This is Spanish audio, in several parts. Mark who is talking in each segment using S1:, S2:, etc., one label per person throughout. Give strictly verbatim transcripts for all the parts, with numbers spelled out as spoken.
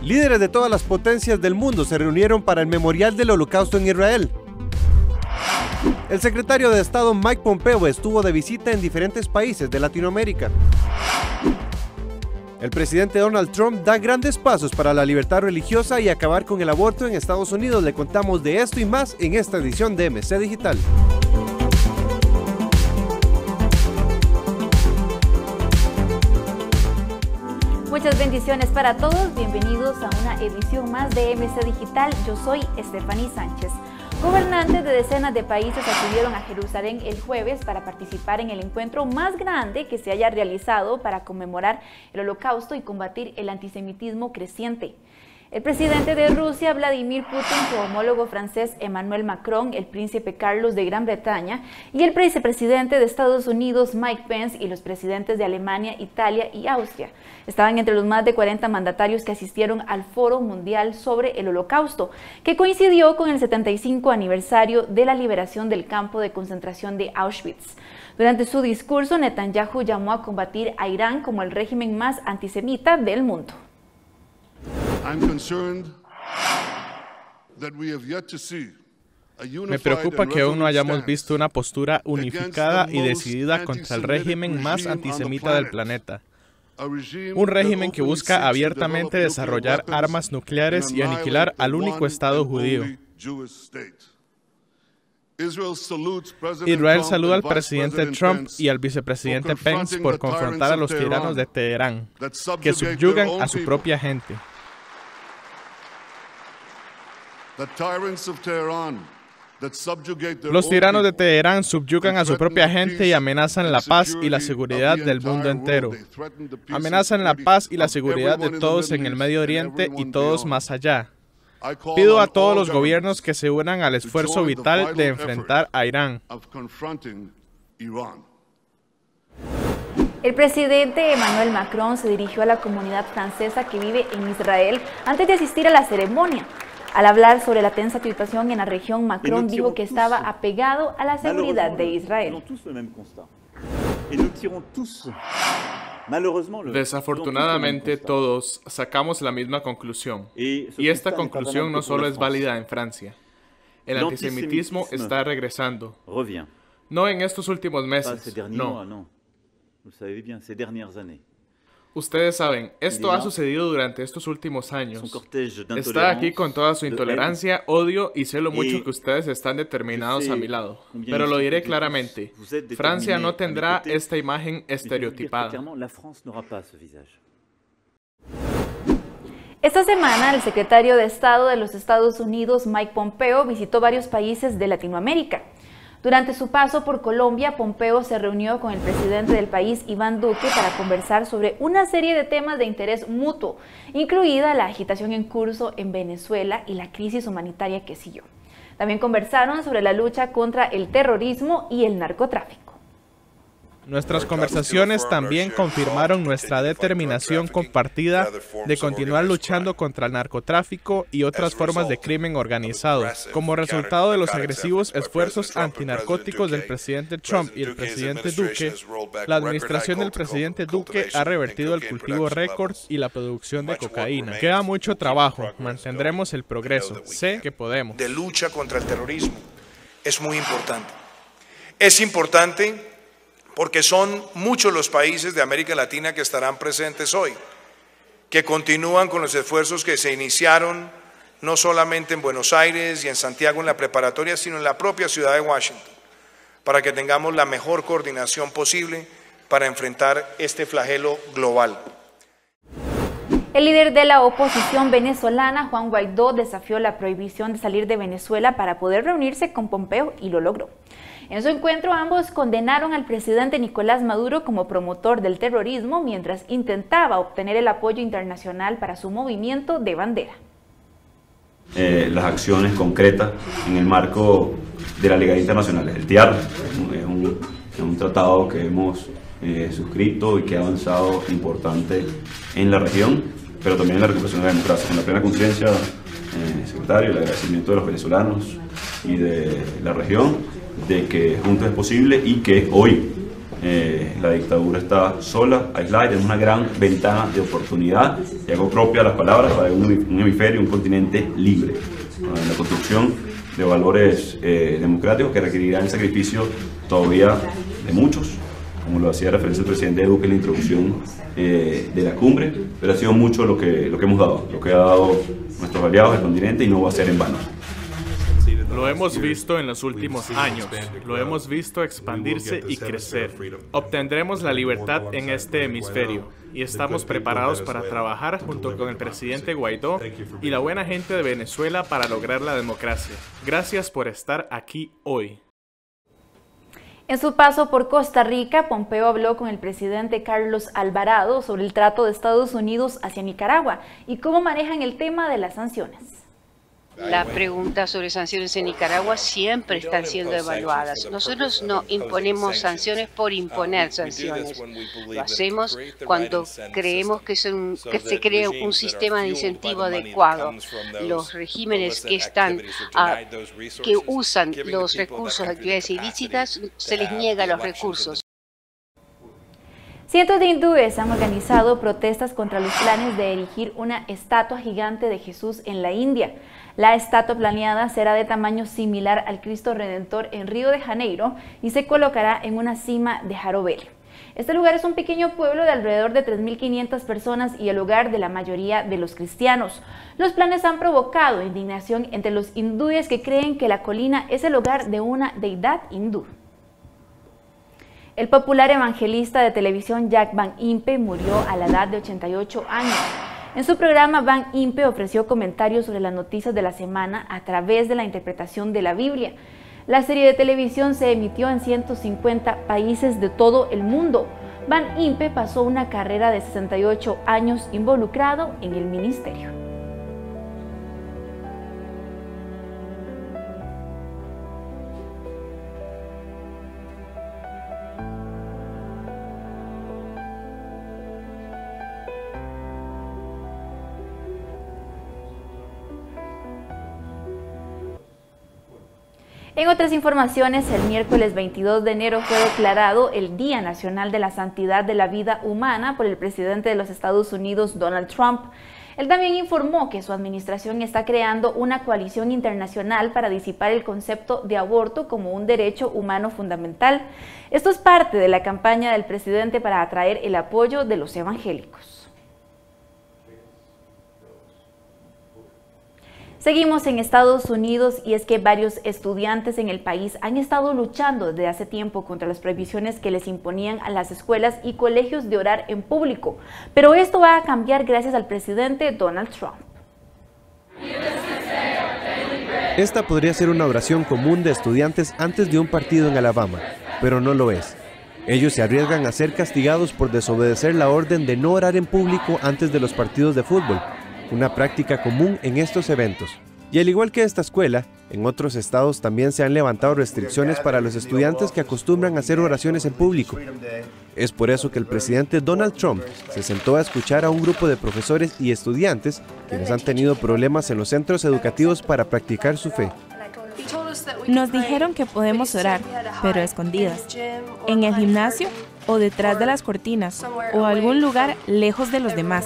S1: Líderes de todas las potencias del mundo se reunieron para el Memorial del Holocausto en Israel. El secretario de Estado Mike Pompeo estuvo de visita en diferentes países de Latinoamérica. El presidente Donald Trump da grandes pasos para la libertad religiosa y acabar con el aborto en Estados Unidos. Le contamos de esto y más en esta edición de M C Digital.
S2: Muchas bendiciones para todos, bienvenidos a una edición más de M C Digital. Yo soy Estefaní Sánchez. Gobernantes de decenas de países acudieron a Jerusalén el jueves para participar en el encuentro más grande que se haya realizado para conmemorar el Holocausto y combatir el antisemitismo creciente. El presidente de Rusia, Vladimir Putin, su homólogo francés Emmanuel Macron, el príncipe Carlos de Gran Bretaña y el vicepresidente de Estados Unidos, Mike Pence, y los presidentes de Alemania, Italia y Austria estaban entre los más de cuarenta mandatarios que asistieron al Foro Mundial sobre el Holocausto, que coincidió con el setenta y cinco aniversario de la liberación del campo de concentración de Auschwitz. Durante su discurso, Netanyahu llamó a combatir a Irán como el régimen más antisemita del mundo.
S3: Me preocupa que aún no hayamos visto una postura unificada y decidida contra el régimen más antisemita del planeta. Un régimen que busca abiertamente desarrollar armas nucleares y aniquilar al único Estado judío. Israel saluda al presidente Trump y al vicepresidente Pence por confrontar a los tiranos de Teherán, que subyugan a su propia gente. Los tiranos de Teherán subyugan a su propia gente y amenazan la paz y la seguridad del mundo entero. Amenazan la paz y la seguridad de todos en el Medio Oriente y todos más allá. Pido a todos los gobiernos que se unan al esfuerzo vital de enfrentar a Irán.
S2: El presidente Emmanuel Macron se dirigió a la comunidad francesa que vive en Israel antes de asistir a la ceremonia. Al hablar sobre la tensa situación en la región, Macron dijo que estaba apegado a la seguridad de Israel.
S4: Desafortunadamente todos sacamos la misma conclusión, y esta conclusión no solo es válida en Francia. El antisemitismo está regresando. No en estos últimos meses, no. Ustedes saben, esto ha sucedido durante estos últimos años. Está aquí con toda su intolerancia, odio y sé lo mucho que ustedes están determinados a mi lado. Pero lo diré claramente, Francia no tendrá esta imagen estereotipada.
S2: Esta semana, el secretario de Estado de los Estados Unidos, Mike Pompeo, visitó varios países de Latinoamérica. Durante su paso por Colombia, Pompeo se reunió con el presidente del país, Iván Duque, para conversar sobre una serie de temas de interés mutuo, incluida la agitación en curso en Venezuela y la crisis humanitaria que siguió. También conversaron sobre la lucha contra el terrorismo y el narcotráfico.
S3: Nuestras conversaciones también confirmaron nuestra determinación compartida de continuar luchando contra el narcotráfico y otras formas de crimen organizado. Como resultado de los agresivos esfuerzos antinarcóticos del presidente Trump y el presidente Duque, la administración del presidente Duque ha revertido el cultivo récord y la producción de cocaína. Queda mucho trabajo, mantendremos el progreso. Sé que podemos.
S5: De lucha contra el terrorismo es muy importante. Es importante porque son muchos los países de América Latina que estarán presentes hoy, que continúan con los esfuerzos que se iniciaron no solamente en Buenos Aires y en Santiago en la preparatoria, sino en la propia ciudad de Washington, para que tengamos la mejor coordinación posible para enfrentar este flagelo global.
S2: El líder de la oposición venezolana, Juan Guaidó, desafió la prohibición de salir de Venezuela para poder reunirse con Pompeo y lo logró. En su encuentro, ambos condenaron al presidente Nicolás Maduro como promotor del terrorismo mientras intentaba obtener el apoyo internacional para su movimiento de bandera.
S6: Eh, las acciones concretas en el marco de la legalidad internacional. El T I A R es un, es un tratado que hemos eh, suscrito y que ha avanzado importante en la región, pero también en la recuperación de la democracia. Con la plena conciencia, eh, secretario, el agradecimiento de los venezolanos y de la región, de que juntos es posible y que hoy Eh, la dictadura está sola, aislada, y tiene una gran ventana de oportunidad, y hago propia las palabras para un, un hemisferio, un continente libre, ¿no? En la construcción de valores eh, democráticos que requerirán el sacrificio todavía de muchos, como lo hacía referencia el presidente Duque en la introducción eh, de la cumbre, pero ha sido mucho lo que, lo que hemos dado, lo que ha dado nuestros aliados del continente, y no va a ser en vano.
S4: Lo hemos visto en los últimos años, lo hemos visto expandirse y crecer. Obtendremos la libertad en este hemisferio y estamos preparados para trabajar junto con el presidente Guaidó y la buena gente de Venezuela para lograr la democracia. Gracias por estar aquí hoy.
S2: En su paso por Costa Rica, Pompeo habló con el presidente Carlos Alvarado sobre el trato de Estados Unidos hacia Nicaragua y cómo manejan el tema de las sanciones.
S7: La pregunta sobre sanciones en Nicaragua siempre están siendo evaluadas. Nosotros no imponemos sanciones por imponer sanciones. Lo hacemos cuando creemos que, son, que se crea un sistema de incentivo adecuado. Los regímenes que están a, que usan los recursos de actividades ilícitas, se les niega los recursos.
S2: Cientos de hindúes han organizado protestas contra los planes de erigir una estatua gigante de Jesús en la India. La estatua planeada será de tamaño similar al Cristo Redentor en Río de Janeiro y se colocará en una cima de Jarobele. Este lugar es un pequeño pueblo de alrededor de tres mil quinientas personas y el hogar de la mayoría de los cristianos. Los planes han provocado indignación entre los hindúes que creen que la colina es el hogar de una deidad hindú. El popular evangelista de televisión Jack Van Impe murió a la edad de ochenta y ocho años. En su programa, Van Impe ofreció comentarios sobre las noticias de la semana a través de la interpretación de la Biblia. La serie de televisión se emitió en ciento cincuenta países de todo el mundo. Van Impe pasó una carrera de sesenta y ocho años involucrado en el ministerio. En otras informaciones, el miércoles veintidós de enero fue declarado el Día Nacional de la Santidad de la Vida Humana por el presidente de los Estados Unidos, Donald Trump. Él también informó que su administración está creando una coalición internacional para disipar el concepto de aborto como un derecho humano fundamental. Esto es parte de la campaña del presidente para atraer el apoyo de los evangélicos. Seguimos en Estados Unidos y es que varios estudiantes en el país han estado luchando desde hace tiempo contra las prohibiciones que les imponían a las escuelas y colegios de orar en público. Pero esto va a cambiar gracias al presidente Donald Trump.
S1: Esta podría ser una oración común de estudiantes antes de un partido en Alabama, pero no lo es. Ellos se arriesgan a ser castigados por desobedecer la orden de no orar en público antes de los partidos de fútbol, una práctica común en estos eventos. Y al igual que esta escuela, en otros estados también se han levantado restricciones para los estudiantes que acostumbran a hacer oraciones en público. Es por eso que el presidente Donald Trump se sentó a escuchar a un grupo de profesores y estudiantes quienes han tenido problemas en los centros educativos para practicar su fe.
S8: Nos dijeron que podemos orar, pero a escondidas, en el gimnasio o detrás de las cortinas, o algún lugar lejos de los demás.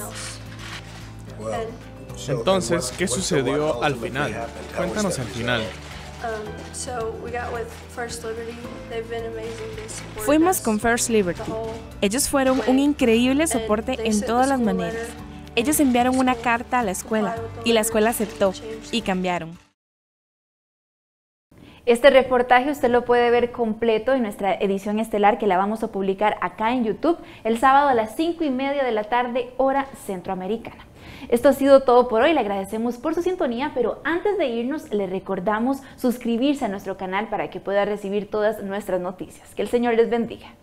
S3: Entonces, ¿qué sucedió al final? Cuéntanos al final.
S8: Fuimos con First Liberty. Ellos fueron un increíble soporte en todas las maneras. Ellos enviaron una carta a la escuela y la escuela aceptó y cambiaron.
S2: Este reportaje usted lo puede ver completo en nuestra edición estelar que la vamos a publicar acá en YouTube el sábado a las cinco y media de la tarde, hora centroamericana. Esto ha sido todo por hoy, le agradecemos por su sintonía, pero antes de irnos le recordamos suscribirse a nuestro canal para que pueda recibir todas nuestras noticias. Que el Señor les bendiga.